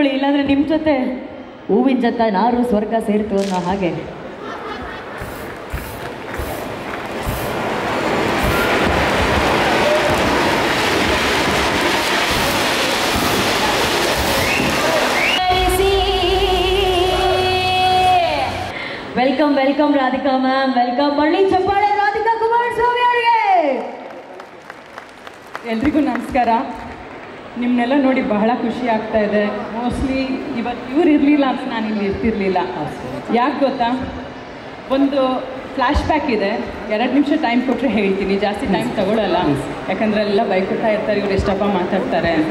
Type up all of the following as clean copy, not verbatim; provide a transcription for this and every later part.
ತಗೊಳ್ಳಿ, ಇಲ್ಲಾಂದರೆ ನಿಮ್ಮ ಜೊತೆ ಹೂವಿನ ಜೊತೆ ನಾರು ಸ್ವರ್ಗ ಸೇರ್ತು ಅನ್ನೋ ಹಾಗೆ. Welcome welcome Radhika ma'am, welcome. ಮಳ್ಳಿ ಚಪ್ಪಾಳೆ ರಾಧಿಕಾ ಕುಮಾರಸ್ವಾಮಿ ಅವರಿಗೆ. ಎಲ್ರಿಗೂ ನಮಸ್ಕಾರ. ನಿಮ್ಮನ್ನೆಲ್ಲ ನೋಡಿ ಬಹಳ ಖುಷಿ ಆಗ್ತಾ ಇದೆ. ಮೋಸ್ಟ್ಲಿ ಇವತ್ತು ಇವ್ರು ಇರಲಿಲ್ಲ ಅಂದರೆ ನಾನು ಇಲ್ಲಿ ಇರ್ತಿರ್ಲಿಲ್ಲ. ಯಾಕೆ ಗೊತ್ತಾ, ಒಂದು ಫ್ಲ್ಯಾಶ್ ಬ್ಯಾಕ್ ಇದೆ. 2 ನಿಮಿಷ ಟೈಮ್ ಕೊಟ್ಟರೆ ಹೇಳ್ತೀನಿ, ಜಾಸ್ತಿ ಟೈಮ್ ತಗೊಳ್ಳಲ್ಲ. ಯಾಕಂದರೆ ಎಲ್ಲ ಬೈಕೊಡ್ತಾ ಇರ್ತಾರೆ, ಇವ್ರು ಎಷ್ಟಪ್ಪ ಮಾತಾಡ್ತಾರೆ ಅಂತ.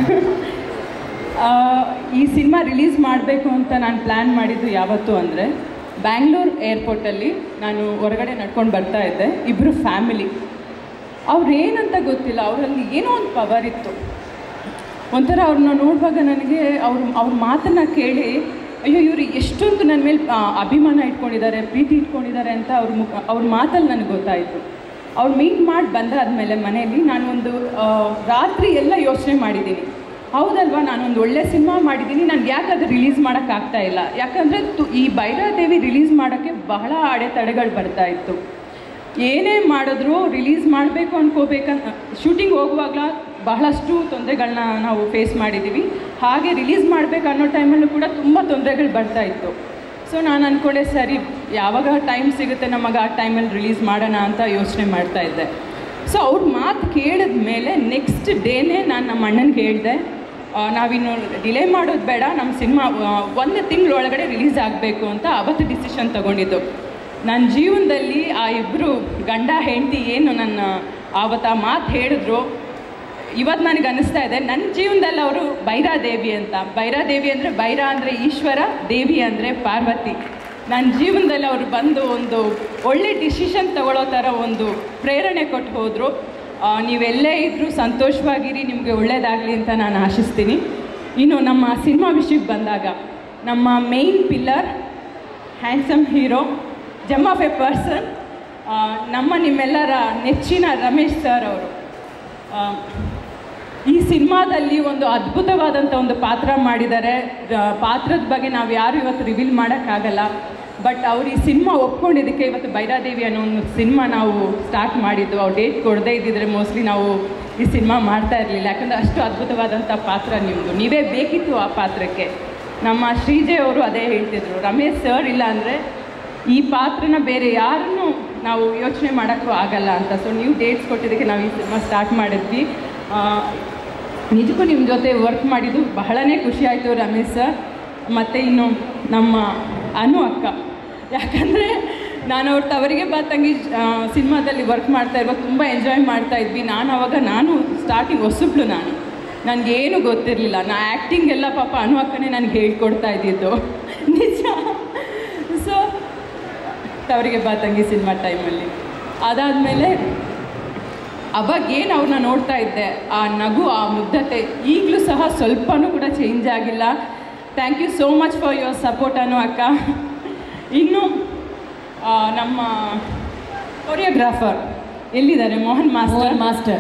ಈ ಸಿನಿಮಾ ರಿಲೀಸ್ ಮಾಡಬೇಕು ಅಂತ ನಾನು ಪ್ಲ್ಯಾನ್ ಮಾಡಿದ್ದು ಯಾವತ್ತು ಅಂದರೆ, ಬ್ಯಾಂಗ್ಳೂರು ಏರ್ಪೋರ್ಟಲ್ಲಿ ನಾನು ಹೊರಗಡೆ ನಡ್ಕೊಂಡು ಬರ್ತಾ ಇದ್ದೆ. ಇಬ್ಬರು ಫ್ಯಾಮಿಲಿ, ಅವ್ರೇನಂತ ಗೊತ್ತಿಲ್ಲ, ಅವರಲ್ಲಿ ಏನೋ ಒಂದು ಪವರ್ ಇತ್ತು. ಒಂಥರ ಅವ್ರನ್ನ ನೋಡುವಾಗ ನನಗೆ ಅವ್ರ ಮಾತನ್ನು ಕೇಳಿ, ಅಯ್ಯೋ ಇವರು ಎಷ್ಟೊಂದು ನನ್ನ ಮೇಲೆ ಅಭಿಮಾನ ಇಟ್ಕೊಂಡಿದ್ದಾರೆ, ಪ್ರೀತಿ ಇಟ್ಕೊಂಡಿದ್ದಾರೆ ಅಂತ ಅವ್ರ ಮಾತಲ್ಲಿ ನನಗೆ ಗೊತ್ತಾಯಿತು. ಅವ್ರು ಮೀಟ್ ಮಾಡಿ ಬಂದಾದಮೇಲೆ ಮನೆಯಲ್ಲಿ ನಾನೊಂದು ರಾತ್ರಿ ಎಲ್ಲ ಯೋಚನೆ ಮಾಡಿದ್ದೀನಿ. ಹೌದಲ್ವಾ, ನಾನೊಂದು ಒಳ್ಳೆ ಸಿನಿಮಾ ಮಾಡಿದ್ದೀನಿ, ನನಗೆ ಯಾಕೆ ಅದು ರಿಲೀಸ್ ಮಾಡೋಕ್ಕಾಗ್ತಾ ಇಲ್ಲ. ಯಾಕಂದರೆ ಈ ಭೈರಾದೇವಿ ರಿಲೀಸ್ ಮಾಡೋಕ್ಕೆ ಬಹಳ ಅಡೆತಡೆಗಳು ಬರ್ತಾಯಿತ್ತು. ಏನೇ ಮಾಡಿದ್ರೂ ರಿಲೀಸ್ ಮಾಡಬೇಕು ಅನ್ಕೋಬೇಕಂತ ಶೂಟಿಂಗ್ ಹೋಗುವಾಗಲ ಬಹಳಷ್ಟು ತೊಂದರೆಗಳನ್ನ ನಾವು ಫೇಸ್ ಮಾಡಿದ್ದೀವಿ. ಹಾಗೆ ರಿಲೀಸ್ ಮಾಡಬೇಕು ಅನ್ನೋ ಟೈಮಲ್ಲೂ ಕೂಡ ತುಂಬ ತೊಂದರೆಗಳು ಬರ್ತಾಯಿತ್ತು. ಸೊ ನಾನು ಅಂದ್ಕೊಂಡೆ, ಸರಿ ಯಾವಾಗ ಟೈಮ್ ಸಿಗುತ್ತೆ ನಮಗೆ ಆ ಟೈಮಲ್ಲಿ ರಿಲೀಸ್ ಮಾಡೋಣ ಅಂತ ಯೋಚನೆ ಮಾಡ್ತಾಯಿದ್ದೆ. ಸೊ ಅವ್ರ ಮಾತು ಕೇಳಿದ ಮೇಲೆ ನೆಕ್ಸ್ಟ್ ಡೇನೇ ನಾನು ನಮ್ಮ ಅಣ್ಣನಿಗೆ ಹೇಳಿದೆ, ನಾವಿನ್ನು ಡಿಲೇ ಮಾಡೋದು ಬೇಡ, ನಮ್ಮ ಸಿನಿಮಾ 1 ತಿಂಗಳೊಳಗಡೆ ರಿಲೀಸ್ ಆಗಬೇಕು ಅಂತ ಅವತ್ತು ಡಿಸಿಷನ್ ತೊಗೊಂಡಿದ್ದು. ನನ್ನ ಜೀವನದಲ್ಲಿ ಆ ಇಬ್ಬರು ಗಂಡ ಹೆಂಡತಿ ಏನು ನನ್ನ ಆವತ್ತು ಆ ಮಾತು ಹೇಳಿದ್ರು, ಇವತ್ತು ನನಗೆ ಅನ್ನಿಸ್ತಾ ಇದೆ ನನ್ನ ಜೀವನದಲ್ಲಿ ಅವರು ಭೈರಾದೇವಿ ಅಂತ. ಭೈರಾದೇವಿ ಅಂದರೆ ಭೈರ ಅಂದರೆ ಈಶ್ವರ, ದೇವಿ ಅಂದರೆ ಪಾರ್ವತಿ. ನನ್ನ ಜೀವನದಲ್ಲಿ ಅವರು ಬಂದು ಒಂದು ಒಳ್ಳೆ ಡಿಸಿಷನ್ ತಗೊಳ್ಳೋ ಥರ ಒಂದು ಪ್ರೇರಣೆ ಕೊಟ್ಟು ಹೋದರು. ನೀವೆಲ್ಲೇ ಇದ್ದರೂ ಸಂತೋಷವಾಗಿರಿ, ನಿಮಗೆ ಒಳ್ಳೆಯದಾಗಲಿ ಅಂತ ನಾನು ಆಶಿಸ್ತೀನಿ. ಇನ್ನು ನಮ್ಮ ಸಿನಿಮಾ ವಿಷಯಕ್ಕೆ ಬಂದಾಗ, ನಮ್ಮ main pillar, handsome hero, gem of a person, ನಿಮ್ಮೆಲ್ಲರ ನೆಚ್ಚಿನ ರಮೇಶ್ ಸರ್ ಅವರು ಈ ಸಿನಿಮಾದಲ್ಲಿ ಒಂದು ಅದ್ಭುತವಾದಂಥ ಒಂದು ಪಾತ್ರ ಮಾಡಿದ್ದಾರೆ. ಪಾತ್ರದ ಬಗ್ಗೆ ನಾವು ಯಾರು ಇವತ್ತು ರಿವೀಲ್ ಮಾಡೋಕ್ಕಾಗಲ್ಲ. ಬಟ್ ಅವ್ರು ಈ ಸಿನಿಮಾ ಒಪ್ಕೊಂಡಿದ್ದಕ್ಕೆ ಇವತ್ತು ಭೈರಾದೇವಿ ಅನ್ನೋ ಒಂದು ಸಿನಿಮಾ ನಾವು ಸ್ಟಾರ್ಟ್ ಮಾಡಿದ್ದು. ಅವ್ರು ಡೇಟ್ ಕೊಡದೇ ಇದ್ದಿದ್ರೆ ಮೋಸ್ಟ್ಲಿ ನಾವು ಈ ಸಿನಿಮಾ ಮಾಡ್ತಾ ಇರಲಿಲ್ಲ. ಯಾಕಂದರೆ ಅಷ್ಟು ಅದ್ಭುತವಾದಂಥ ಪಾತ್ರ ನಿಮ್ಮದು, ನೀವೇ ಬೇಕಿತ್ತು ಆ ಪಾತ್ರಕ್ಕೆ. ನಮ್ಮ ಶ್ರೀಜಯ್ ಅವರು ಅದೇ ಹೇಳ್ತಿದ್ರು, ರಮೇಶ್ ಸರ್ ಇಲ್ಲ ಅಂದರೆ ಈ ಪಾತ್ರನ ಬೇರೆ ಯಾರನ್ನೂ ನಾವು ಯೋಚನೆ ಮಾಡೋಕ್ಕೂ ಆಗಲ್ಲ ಅಂತ. ಸೊ ನೀವು ಡೇಟ್ಸ್ ಕೊಟ್ಟಿದ್ದಕ್ಕೆ ನಾವು ಈ ಸಿನಿಮಾ ಸ್ಟಾರ್ಟ್ ಮಾಡಿದ್ವಿ. ನಿಜಕ್ಕೂ ನಿಮ್ಮ ಜೊತೆ ವರ್ಕ್ ಮಾಡಿದ್ದು ಬಹಳನೇ ಖುಷಿ ಆಯಿತು ರಮೇಶ್ ಸರ್. ಮತ್ತು ಇನ್ನು ನಮ್ಮ ಅನು ಅಕ್ಕ, ಯಾಕಂದರೆ ನಾನು ಅವ್ರ ತವರಿಗೆ ಬಾ ತಂಗಿ ಸಿನಿಮಾದಲ್ಲಿ ವರ್ಕ್ ಮಾಡ್ತಾ ಇರುವಾಗ ತುಂಬ ಎಂಜಾಯ್ ಮಾಡ್ತಾಯಿದ್ವಿ. ನಾನು ಸ್ಟಾರ್ಟಿಂಗ್ ಹೊಸಬ್ಳು, ನನಗೇನು ಗೊತ್ತಿರಲಿಲ್ಲ. ಆ್ಯಕ್ಟಿಂಗ್ ಎಲ್ಲ ಪಾಪ ಅನು ಅಕ್ಕನೇ ನನಗೆ ಹೇಳ್ಕೊಡ್ತಾ ಇದ್ದಿದ್ದು ನಿಜ. ಸೊ ತವರಿಗೆ ಬಾ ತಂಗಿ ಸಿನಿಮಾ ಟೈಮಲ್ಲಿ ಅದಾದಮೇಲೆ ಅವಾಗ ಏನು ಅವ್ರನ್ನ ನೋಡ್ತಾ ಇದ್ದೆ, ಆ ನಗು, ಆ ಮುಗ್ಧತೆ ಈಗಲೂ ಸಹ ಸ್ವಲ್ಪನೂ ಕೂಡ ಚೇಂಜ್ ಆಗಿಲ್ಲ. Thank you so much for your support Anu ಅಕ್ಕ. ಇನ್ನು ನಮ್ಮ ಕೊರಿಯೋಗ್ರಾಫರ್ ಎಲ್ಲಿದ್ದಾರೆ, ಮೋಹನ್ ಮಾಸ್ಟರ್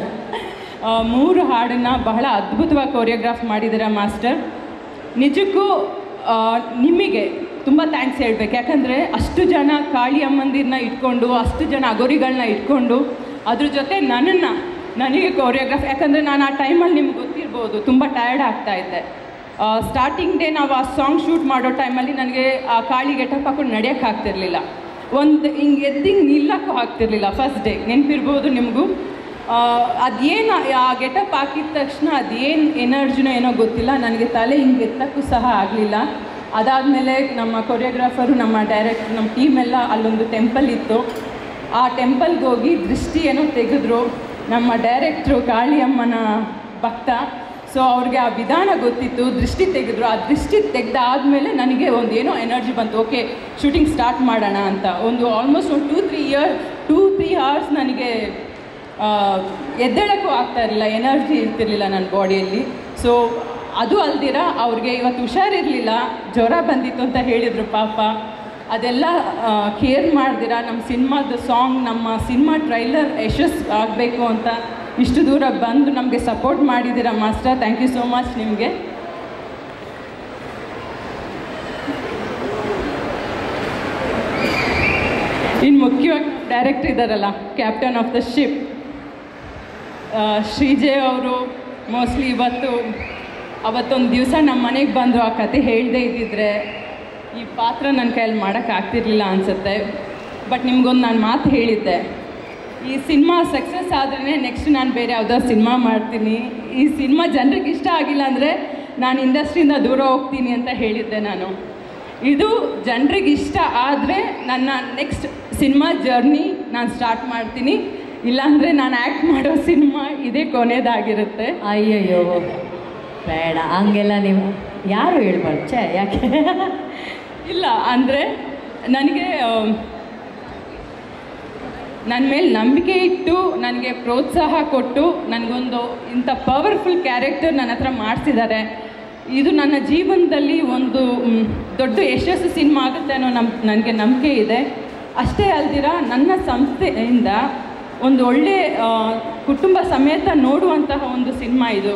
3 ಹಾಡನ್ನು ಬಹಳ ಅದ್ಭುತವಾಗಿ ಕೊರಿಯೋಗ್ರಾಫ್ ಮಾಡಿದ್ದೀರಾ ಮಾಸ್ಟರ್. ನಿಜಕ್ಕೂ ನಿಮಗೆ ತುಂಬ ಥ್ಯಾಂಕ್ಸ್ ಹೇಳಬೇಕು. ಯಾಕಂದರೆ ಅಷ್ಟು ಜನ ಕಾಳಿ ಅಮ್ಮಂದಿರನ್ನ ಇಟ್ಕೊಂಡು, ಅಷ್ಟು ಜನ ಅಗೋರಿಗಳನ್ನ ಇಟ್ಕೊಂಡು, ಅದ್ರ ಜೊತೆ ನನಗೆ ಕೊರಿಯೋಗ್ರಾಫ್, ಯಾಕಂದರೆ ನಾನು ಆ ಟೈಮಲ್ಲಿ ನಿಮ್ಗೆ ಗೊತ್ತಿರ್ಬೋದು ತುಂಬ ಟಯರ್ಡ್ ಆಗ್ತಾಯಿದ್ದೆ. ಸ್ಟಾರ್ಟಿಂಗ್ ಡೇ ನಾವು ಆ ಸಾಂಗ್ ಶೂಟ್ ಮಾಡೋ ಟೈಮಲ್ಲಿ ನನಗೆ ಆ ಕಾಳಿ ಗೆಟಪ್ ಹಾಕೊಂಡು ನಡೆಯೋಕ್ಕಾಗ್ತಿರ್ಲಿಲ್ಲ. ಹಿಂಗೆ ನಿಲ್ಲಕ್ಕೂ ಆಗ್ತಿರ್ಲಿಲ್ಲ. ಫಸ್ಟ್ ಡೇ ನೆನಪಿರ್ಬೋದು ನಿಮಗೂ. ಅದೇನು ಆ ಗೆಟಪ್ ಹಾಕಿದ ತಕ್ಷಣ ಅದೇನು ಎನರ್ಜಿನೋ ಏನೋ ಗೊತ್ತಿಲ್ಲ, ನನಗೆ ತಲೆ ಹಿಂಗೆ ಎತ್ತಕ್ಕೂ ಸಹ ಆಗಲಿಲ್ಲ. ಅದಾದಮೇಲೆ ನಮ್ಮ ಕೊರಿಯೋಗ್ರಾಫರು, ನಮ್ಮ ಡೈರೆಕ್ಟರ್, ನಮ್ಮ ಟೀಮೆಲ್ಲ ಅಲ್ಲೊಂದು ಟೆಂಪಲ್ ಇತ್ತು. ಆ ಟೆಂಪಲ್ಗೆ ಹೋಗಿ ದೃಷ್ಟಿ ಏನೋ ತೆಗೆದ್ರು. ನಮ್ಮ ಡೈರೆಕ್ಟ್ರು ಕಾಳಿ ಅಮ್ಮನ ಭಕ್ತ, ಸೊ ಅವ್ರಿಗೆ ಆ ವಿಧಾನ ಗೊತ್ತಿತ್ತು, ದೃಷ್ಟಿ ತೆಗೆದ್ರು. ಆ ದೃಷ್ಟಿ ತೆಗೆದಾದಮೇಲೆ ನನಗೆ ಒಂದು ಏನೋ ಎನರ್ಜಿ ಬಂತು, ಓಕೆ ಶೂಟಿಂಗ್ ಸ್ಟಾರ್ಟ್ ಮಾಡೋಣ ಅಂತ. ಆಲ್ಮೋಸ್ಟ್ ಒಂದು 2-3 ಅವರ್ಸ್ ನನಗೆ ಎದ್ದೇಳಕ್ಕೂ ಆಗ್ತಾ ಇರಲಿಲ್ಲ, ಎನರ್ಜಿ ಇರ್ತಿರ್ಲಿಲ್ಲ ನನ್ನ ಬಾಡಿಯಲ್ಲಿ. ಸೊ ಅದು ಅಲ್ದಿರ ಅವ್ರಿಗೆ ಇವತ್ತು ಹುಷಾರಿರಲಿಲ್ಲ, ಜ್ವರ ಬಂದಿತ್ತು ಅಂತ ಹೇಳಿದರು ಪಾಪ. ಅದೆಲ್ಲ ಕೇರ್ ಮಾಡ್ದಿರ ನಮ್ಮ ಸಿನಿಮಾದ ಸಾಂಗ್, ನಮ್ಮ ಸಿನಿಮಾ ಟ್ರೈಲರ್ ಯಶಸ್ಸು ಆಗಬೇಕು ಅಂತ ಇಷ್ಟು ದೂರ ಬಂದು ನಮಗೆ ಸಪೋರ್ಟ್ ಮಾಡಿದ್ದೀರಾ master. Thank you so much ನಿಮಗೆ. ಇನ್ನು ಮುಖ್ಯವಾಗಿ ಡೈರೆಕ್ಟರ್ ಇದ್ದಾರಲ್ಲ, captain of the ship Srijay ಅವರು ಮೋಸ್ಟ್ಲಿ ಅವತ್ತೊಂದು ದಿವಸ ನಮ್ಮ ಮನೆಗೆ ಬಂದು ಆ ಕತೆ ಹೇಳದೇ ಇದ್ದಿದ್ರೆ ಈ ಪಾತ್ರ ನನ್ನ ಕೈಯಲ್ಲಿ ಮಾಡೋಕ್ಕಾಗ್ತಿರ್ಲಿಲ್ಲ ಅನಿಸುತ್ತೆ. ಬಟ್ ನಿಮ್ಗೊಂದು ನಾನು ಮಾತು ಹೇಳಿದ್ದೆ, ಈ ಸಿನಿಮಾ ಸಕ್ಸಸ್ ಆದ್ರೇ ನೆಕ್ಸ್ಟ್ ನಾನು ಬೇರೆ ಯಾವುದಾದ್ರು ಸಿನಿಮಾ ಮಾಡ್ತೀನಿ, ಈ ಸಿನಿಮಾ ಜನರಿಗೆ ಇಷ್ಟ ಆಗಿಲ್ಲ ಅಂದರೆ ನಾನು ಇಂಡಸ್ಟ್ರಿಯಿಂದ ದೂರ ಹೋಗ್ತೀನಿ ಅಂತ ಹೇಳಿದ್ದೆ ನಾನು. ಇದು ಜನರಿಗೆ ಇಷ್ಟ ಆದರೆ ನನ್ನ ನೆಕ್ಸ್ಟ್ ಸಿನಿಮಾ ಜರ್ನಿ ನಾನು ಸ್ಟಾರ್ಟ್ ಮಾಡ್ತೀನಿ, ಇಲ್ಲಾಂದರೆ ನಾನು ಆ್ಯಕ್ಟ್ ಮಾಡೋ ಸಿನಿಮಾ ಇದೇ ಕೊನೆಯದಾಗಿರುತ್ತೆ. ಅಯ್ಯಯ್ಯೋ ಬೇಡ ಹಂಗೆಲ್ಲ, ನೀವು ಯಾರು ಹೇಳ್ಬಾರ್ದು ಛೇ ಯಾಕೆ ಇಲ್ಲ ಅಂದರೆ ನನಗೆ ನನ್ನ ಮೇಲೆ ನಂಬಿಕೆ ಇಟ್ಟು ನನಗೆ ಪ್ರೋತ್ಸಾಹ ಕೊಟ್ಟು ನನಗೊಂದು ಇಂಥ ಪವರ್ಫುಲ್ ಕ್ಯಾರೆಕ್ಟರ್ ನನ್ನ ಹತ್ರ ಮಾಡಿಸಿದ್ದಾರೆ. ಇದು ನನ್ನ ಜೀವನದಲ್ಲಿ ಒಂದು ದೊಡ್ಡ ಯಶಸ್ಸು ಸಿನಿಮಾ ಆಗುತ್ತೆ ಅನ್ನೋ ನನಗೆ ನಂಬಿಕೆ ಇದೆ. ಅಷ್ಟೇ ಅಲ್ದಿರ ನನ್ನ ಸಂಸ್ಥೆಯಿಂದ ಒಂದು ಒಳ್ಳೆ ಕುಟುಂಬ ಸಮೇತ ನೋಡುವಂತಹ ಒಂದು ಸಿನಿಮಾ ಇದು.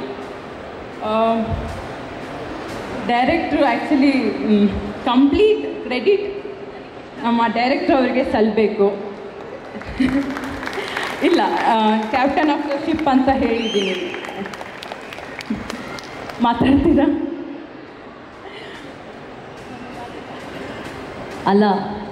ಡೈರೆಕ್ಟ್ರು ಆ್ಯಕ್ಚುಲಿ ಕಂಪ್ಲೀಟ್ ಕ್ರೆಡಿಟ್ ನಮ್ಮ ಡೈರೆಕ್ಟ್ರ್ ಅವರಿಗೆ ಸಲ್ಲಬೇಕು. ಇಲ್ಲ, ಕ್ಯಾಪ್ಟನ್ ಆಫ್ ದ ಶಿಪ್ ಅಂತ ಹೇಳಿದ್ದೀನಿ. ಮಾತಾಡ್ತೀರಾ? ಅಲ್ಲ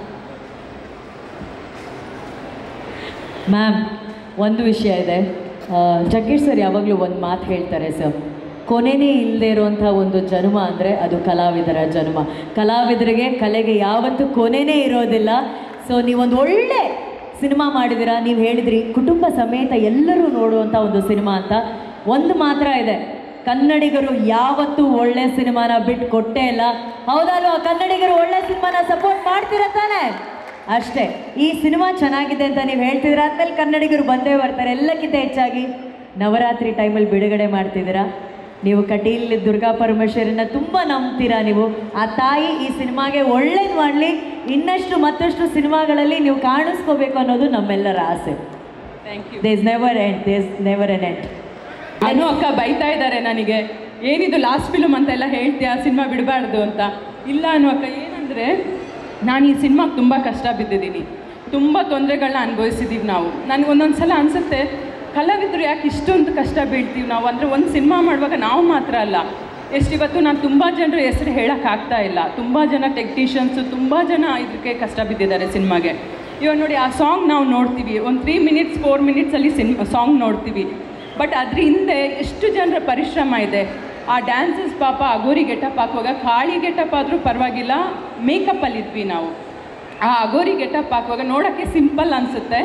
ಮ್ಯಾಮ್, ಒಂದು ವಿಷಯ ಇದೆ. ಜಗ್ಗೇಶ್ ಸರ್ ಯಾವಾಗಲೂ ಒಂದು ಮಾತು ಹೇಳ್ತಾರೆ ಸರ್, ಕೊನೆಯೇ ಇಲ್ಲದೆ ಇರುವಂಥ ಒಂದು ಜನ್ಮ ಅಂದರೆ ಅದು ಕಲಾವಿದರ ಜನ್ಮ. ಕಲಾವಿದರಿಗೆ ಕಲೆಗೆ ಯಾವತ್ತೂ ಕೊನೆಯೇ ಇರೋದಿಲ್ಲ. ಸೊ ನೀವೊಂದು ಒಳ್ಳೆ ಸಿನಿಮಾ ಮಾಡಿದ್ದೀರಾ. ನೀವು ಹೇಳಿದ್ರಿ ಕುಟುಂಬ ಸಮೇತ ಎಲ್ಲರೂ ನೋಡುವಂಥ ಒಂದು ಸಿನಿಮಾ ಅಂತ. ಒಂದು ಮಾತ್ರ ಇದೆ, ಕನ್ನಡಿಗರು ಯಾವತ್ತೂ ಒಳ್ಳೆ ಸಿನಿಮಾನ ಬಿಟ್ಟು ಕೊಟ್ಟೇ ಇಲ್ಲ. ಹೌದಲ್ವಾ? ಕನ್ನಡಿಗರು ಒಳ್ಳೆ ಸಿನಿಮಾನ ಸಪೋರ್ಟ್ ಮಾಡ್ತೀರ ತಾನೆ? ಅಷ್ಟೇ. ಈ ಸಿನಿಮಾ ಚೆನ್ನಾಗಿದೆ ಅಂತ ನೀವು ಹೇಳ್ತಿದ್ದೀರಾ, ಆದಮೇಲೆ ಕನ್ನಡಿಗರು ಬಂದೇ ಬರ್ತಾರೆ. ಎಲ್ಲಕ್ಕಿಂತ ಹೆಚ್ಚಾಗಿ ನವರಾತ್ರಿ ಟೈಮಲ್ಲಿ ಬಿಡುಗಡೆ ಮಾಡ್ತಿದ್ದೀರಾ. ನೀವು ಕಟೀಲ್ ದುರ್ಗಾ ಪರಮೇಶ್ವರನ್ನ ತುಂಬ ನಂಬ್ತೀರಾ. ನೀವು ಆ ತಾಯಿ ಈ ಸಿನಿಮಾಗೆ ಒಳ್ಳೇದು ಮಾಡಲಿ, ಇನ್ನಷ್ಟು ಮತ್ತಷ್ಟು ಸಿನಿಮಾಗಳಲ್ಲಿ ನೀವು ಕಾಣಿಸ್ಕೋಬೇಕು ಅನ್ನೋದು ನಮ್ಮೆಲ್ಲರ ಆಸೆ. Thank you. There's never an end. Anu ಅಕ್ಕ ಬೈತಾ ಇದ್ದಾರೆ ನನಗೆ, ಏನಿದು ಲಾಸ್ಟ್ ಫಿಲ್ಮ್ ಅಂತೆಲ್ಲ ಹೇಳ್ತೀಯಾ, ಸಿನಿಮಾ ಬಿಡಬಾರ್ದು ಅಂತ. ಇಲ್ಲ ಅನು ಅಕ್ಕ, ಏನಂದರೆ ನಾನು ಈ ಸಿನಿಮಾಗೆ ತುಂಬ ಕಷ್ಟ ಬಿದ್ದಿದ್ದೀನಿ, ತುಂಬ ತೊಂದರೆಗಳನ್ನ ಅನುಭವಿಸಿದ್ದೀವಿ ನಾವು. ನನಗೆ ಒಂದೊಂದು ಸಲ ಅನಿಸುತ್ತೆ, ಕಲಾವಿದರು ಯಾಕೆ ಇಷ್ಟೊಂದು ಕಷ್ಟ ಬೀಳ್ತೀವಿ ನಾವು. ಅಂದರೆ ಒಂದು ಸಿನಿಮಾ ಮಾಡುವಾಗ ನಾವು ಮಾತ್ರ ಅಲ್ಲ, ಇವತ್ತು ನಾನು ತುಂಬ ಜನರ ಹೆಸರು ಹೇಳೋಕ್ಕಾಗ್ತಾ ಇಲ್ಲ. ತುಂಬ ಜನ ಟೆಕ್ನಿಷಿಯನ್ಸು, ತುಂಬ ಜನ ಇದಕ್ಕೆ ಕಷ್ಟ ಬಿದ್ದಿದ್ದಾರೆ ಸಿನಿಮಾಗೆ. ಇವಾಗ ನೋಡಿ, ಆ ಸಾಂಗ್ ನಾವು ನೋಡ್ತೀವಿ, ಒಂದು 3 ಮಿನಿಟ್ಸ್ 4 ಮಿನಿಟ್ಸಲ್ಲಿ ಸಾಂಗ್ ನೋಡ್ತೀವಿ. ಬಟ್ ಅದ್ರ ಹಿಂದೆ ಎಷ್ಟು ಜನರ ಪರಿಶ್ರಮ ಇದೆ. ಆ ಡ್ಯಾನ್ಸಸ್ ಪಾಪ ಅಗೋರಿ ಗೆಟಪ್ ಹಾಕುವಾಗ, ಕಾಳಿ ಗೆಟಪ್ ಆದರೂ ಪರವಾಗಿಲ್ಲ, ಮೇಕಪ್ಪಲ್ಲಿದ್ವಿ ನಾವು. ಆ ಅಗೋರಿ ಗೆಟಪ್ ಹಾಕುವಾಗ ನೋಡೋಕ್ಕೆ ಸಿಂಪಲ್ ಅನಿಸುತ್ತೆ,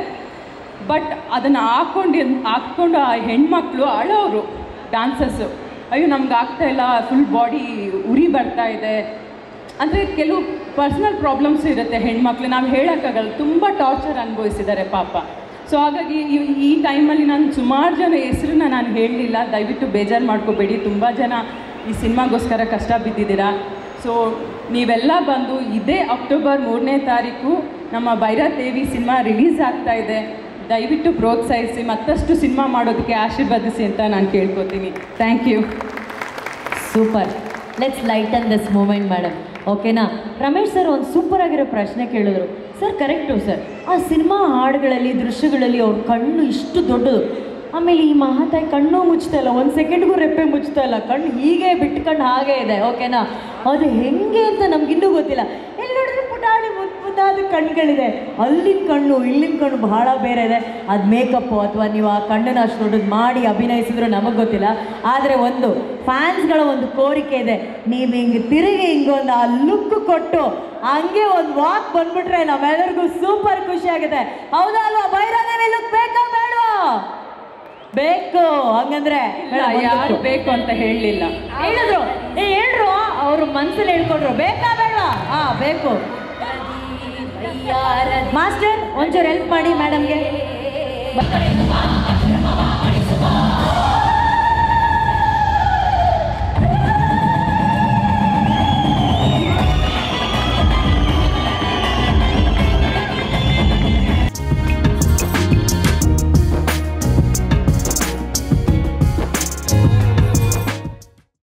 ಬಟ್ ಅದನ್ನು ಹಾಕ್ಕೊಂಡು ಆ ಹೆಣ್ಮಕ್ಳು ಅಳೋರು ಡ್ಯಾನ್ಸಸ್ಸು, ಅಯ್ಯೋ ನಮ್ಗೆ ಆಗ್ತಾಯಿಲ್ಲ, ಫುಲ್ ಬಾಡಿ ಉರಿ ಬರ್ತಾ ಇದೆ ಅಂದರೆ ಕೆಲವು ಪರ್ಸ್ನಲ್ ಪ್ರಾಬ್ಲಮ್ಸ್ ಇರುತ್ತೆ ಹೆಣ್ಮಕ್ಳು, ನಾವು ಹೇಳೋಕ್ಕಾಗಲ್ಲ. ತುಂಬ ಟಾರ್ಚರ್ ಅನುಭವಿಸಿದ್ದಾರೆ ಪಾಪ. ಸೊ ಹಾಗಾಗಿ ಈ ಟೈಮಲ್ಲಿ ನಾನು ಸುಮಾರು ಜನ ಹೆಸರನ್ನ ನಾನು ಹೇಳಲಿಲ್ಲ, ದಯವಿಟ್ಟು ಬೇಜಾರು ಮಾಡ್ಕೋಬೇಡಿ. ತುಂಬ ಜನ ಈ ಸಿನಿಮಾಗೋಸ್ಕರ ಕಷ್ಟ ಬಿದ್ದಿದ್ದೀರಾ. ಸೊ ನೀವೆಲ್ಲ ಬಂದು ಇದೇ ಅಕ್ಟೋಬರ್ 3ನೇ ತಾರೀಕು ನಮ್ಮ ಭೈರಾದೇವಿ ಸಿನಿಮಾ ರಿಲೀಸ್ ಆಗ್ತಾ ಇದೆ. ದಯವಿಟ್ಟು ಪ್ರೋತ್ಸಾಹಿಸಿ, ಮತ್ತಷ್ಟು ಸಿನಿಮಾ ಮಾಡೋದಕ್ಕೆ ಆಶೀರ್ವದಿಸಿ ಅಂತ ನಾನು ಕೇಳ್ಕೊತೀನಿ. Thank you. Super. Let's lighten this moment madam. ಓಕೆನಾ? ರಮೇಶ್ ಸರ್ ಒಂದು ಸೂಪರ್ ಆಗಿರೋ ಪ್ರಶ್ನೆ ಕೇಳಿದ್ರು. ಸರ್ ಕರೆಕ್ಟು ಸರ್, ಆ ಸಿನಿಮಾ ಹಾಡುಗಳಲ್ಲಿ ದೃಶ್ಯಗಳಲ್ಲಿ ಅವ್ರ ಕಣ್ಣು ಇಷ್ಟು ದೊಡ್ಡದು, ಆಮೇಲೆ ಈ ಮಹಾತಾಯಿ ಕಣ್ಣು ಮುಚ್ತಾ ಇಲ್ಲ, 1 ಸೆಕೆಂಡ್ಗೂ ರೆಪ್ಪೆ ಮುಚ್ತಾ ಇಲ್ಲ, ಕಣ್ಣು ಹೀಗೆ ಬಿಟ್ಕೊಂಡು ಹಾಗೇ ಇದೆ. ಓಕೆನಾ? ಅದು ಹೆಂಗೆ ಅಂತ ನಮಗಿನ್ನೂ ಗೊತ್ತಿಲ್ಲ. ಎಲ್ಲಿ ನೋಡಿದ್ರೆ ಪುಟಾಣಿ ಮುದ್ದಾದ ಕಣ್ಣುಗಳಿದೆ, ಅಲ್ಲಿನ ಕಣ್ಣು ಇಲ್ಲಿನ ಕಣ್ಣು ಬಹಳ ಬೇರೆ ಇದೆ. ಅದು ಮೇಕಪ್ಪು ಅಥವಾ ನೀವು ಆ ಕಣ್ಣನ್ನು ಅಷ್ಟು ದೊಡ್ಡದು ಮಾಡಿ ಅಭಿನಯಿಸಿದ್ರು ನಮಗೆ ಗೊತ್ತಿಲ್ಲ. ಆದರೆ ಒಂದು ಫ್ಯಾನ್ಸ್ಗಳ ಒಂದು ಕೋರಿಕೆ ಇದೆ, ನೀವು ಹಿಂಗೆ ತಿರುಗಿ ಹಿಂಗೊಂದು ಆ ಲುಕ್ ಕೊಟ್ಟು ಹಂಗೆ ಒಂದು ವಾಕ್ ಬಂದ್ಬಿಟ್ರೆ ನಮ್ಮೆಲ್ಲರಿಗೂ ಸೂಪರ್ ಖುಷಿ ಆಗುತ್ತೆ. ಹೌದಾ ಅಲ್ವಾ? ಭೈರಾದೇವಿ ಲುಕ್ ಬೇಕಾ ಬೇಡವಾ? ಬೇಕು. ಹಂಗಂದ್ರೆ ಯಾರು ಬೇಕು ಅಂತ ಹೇಳಲಿಲ್ಲ, ಹೇಳಿದ್ರು. ಹೇಳ್ರು, ಅವರು ಮನ್ಸಲ್ಲಿ ಹೇಳ್ಕೊಂಡ್ರು. ಬೇಕಾ ಬೇಡವಾ? ಬೇಕು. ಮಾಸ್ಟರ್ ಒಂಚೂರು ಹೆಲ್ಪ್ ಮಾಡಿ ಮೇಡಮ್ಗೆ.